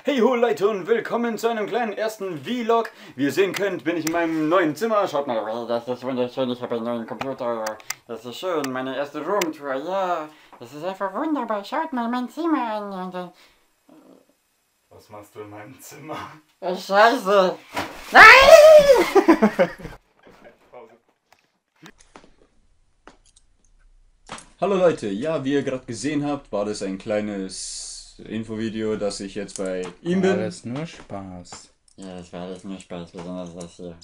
Hey ho Leute und willkommen zu einem kleinen ersten Vlog. Wie ihr sehen könnt, bin ich in meinem neuen Zimmer. Schaut mal, das ist wunderschön, ich habe einen neuen Computer. Das ist schön, meine erste Roomtour, ja. Das ist einfach wunderbar, schaut mal mein Zimmer an. Was machst du in meinem Zimmer? Scheiße! Nein! Hallo Leute, ja, wie ihr gerade gesehen habt, war das ein kleines Infovideo, dass ich jetzt bei ihm bin. Alles nur Spaß. Ja, das war alles nur Spaß, besonders das hier.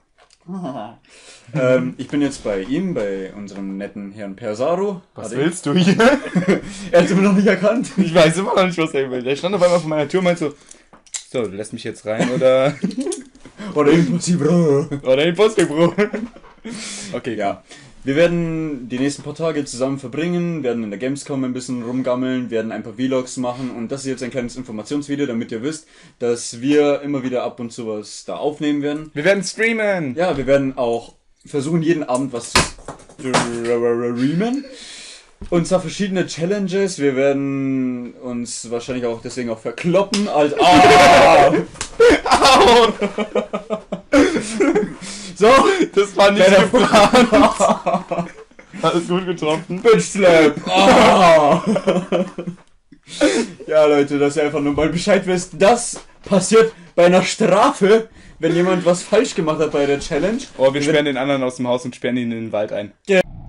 Ich bin jetzt bei ihm, bei unserem netten Herrn Persaro. Was willst du hier? Er hat es immer noch nicht erkannt. Ich weiß immer noch nicht, was er will. Der stand auf einmal vor meiner Tür und meinte so, du lässt mich jetzt rein oder... Oder Impossible. Oder Impossible. Okay, ja. Wir werden die nächsten paar Tage zusammen verbringen, werden in der Gamescom ein bisschen rumgammeln, werden ein paar Vlogs machen und das ist jetzt ein kleines Informationsvideo, damit ihr wisst, dass wir immer wieder ab und zu was da aufnehmen werden. Wir werden streamen! Ja, wir werden auch versuchen, jeden Abend was zu streamen. Und zwar verschiedene Challenges. Wir werden uns wahrscheinlich auch deswegen auch verkloppen als... Au! So, das war nicht geplant. Alles gut getroffen. Bitch Slap. Oh. Ja Leute, dass ihr einfach nur mal Bescheid wisst, das passiert bei einer Strafe, wenn jemand was falsch gemacht hat bei der Challenge. Oh, wir sperren den anderen aus dem Haus und sperren ihn in den Wald ein.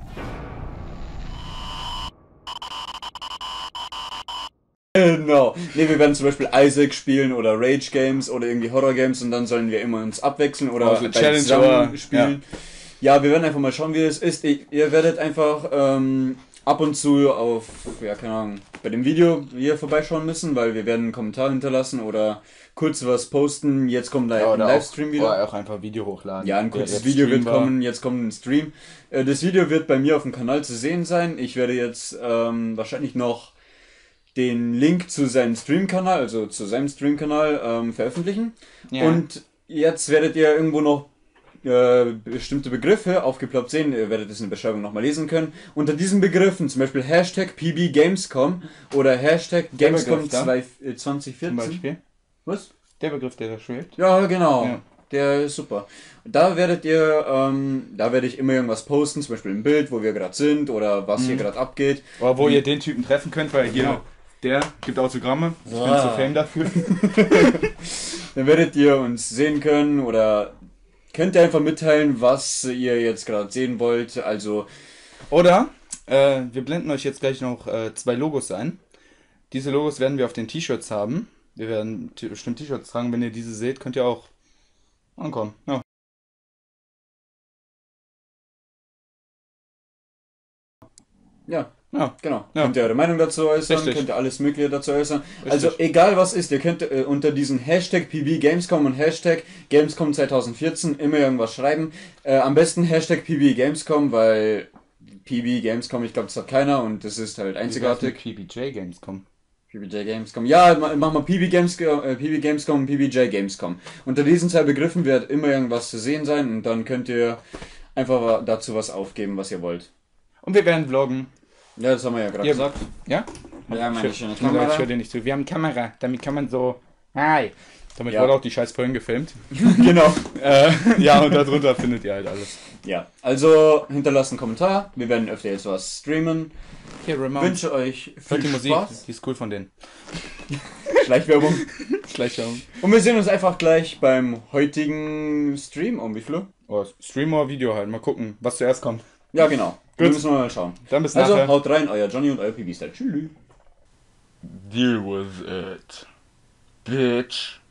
Genau. Ne, wir werden zum Beispiel Isaac spielen oder Rage Games oder irgendwie Horror Games und dann sollen wir immer uns abwechseln oder also Challenge zusammen spielen. Ja, wir werden einfach mal schauen, wie es ist. Ihr werdet einfach ab und zu auf, ja keine Ahnung, bei dem Video hier vorbeischauen müssen, weil wir werden einen Kommentar hinterlassen oder kurz was posten. Jetzt kommt ein Livestream wieder. Oder auch einfach ein Video hochladen. Ja, ein kurzes Video wird kommen, jetzt kommt ein Stream. Das Video wird bei mir auf dem Kanal zu sehen sein. Ich werde jetzt wahrscheinlich noch den Link zu seinem Streamkanal, also zu seinem Streamkanal veröffentlichen. Ja. Und jetzt werdet ihr irgendwo noch bestimmte Begriffe aufgeploppt sehen. Ihr werdet es in der Beschreibung nochmal lesen können. Unter diesen Begriffen, zum Beispiel Hashtag PBGamescom oder Hashtag Gamescom 2014. Zum Beispiel? Was? Der Begriff, der da schwebt? Ja, genau. Ja. Der ist super. Da werdet ihr, da werde ich immer irgendwas posten, zum Beispiel ein Bild, wo wir gerade sind oder was hier gerade abgeht. Oder wo ihr den Typen treffen könnt, weil hier... Der gibt Autogramme. Ich bin zu Fame dafür. Dann werdet ihr uns sehen können oder könnt ihr einfach mitteilen, was ihr jetzt gerade sehen wollt. Also oder wir blenden euch jetzt gleich noch 2 Logos ein. Diese Logos werden wir auf den T-Shirts haben. Wir werden bestimmt T-Shirts tragen. Wenn ihr diese seht, könnt ihr auch ankommen. Ja. Ja, genau. Ja. Könnt ihr eure Meinung dazu äußern, könnt ihr alles Mögliche dazu äußern. Richtig. Also egal was ist, ihr könnt unter diesen Hashtag PBGamescom und Hashtag Gamescom 2014 immer irgendwas schreiben. Am besten Hashtag PBGamescom, weil PBGamescom, ich glaube, das hat keiner und das ist halt einzigartig. PBJ Gamescom. PBJ Gamescom. Ja, mach mal PB Gamescom und PBJ Gamescom. Unter diesen 2 Begriffen wird immer irgendwas zu sehen sein und dann könnt ihr einfach dazu was aufgeben, was ihr wollt. Und wir werden vloggen. Ja, das haben wir ja gerade gesagt. Ja? Ja, meine schöne Kamera. Ich höre dir nicht zu. Wir haben Kamera, damit kann man so... Hi! Damit wurde auch die scheiß Folgen gefilmt. Genau. Ja, und darunter findet ihr halt alles. Ja, also hinterlasst einen Kommentar. Wir werden öfter jetzt was streamen. Hier, Ich wünsche euch viel die Musik, Spaß. Die ist cool von denen. Schleichwerbung. Schleichwerbung. Und wir sehen uns einfach gleich beim heutigen Stream. Wie viel? Oh, Stream oder Video halt. Mal gucken, was zuerst kommt. Ja, genau. Gut. Müssen wir mal schauen. Dann bis nachher. Also, haut rein, euer Johnny und euer PB-Style. Tschüss. Deal with it. Bitch.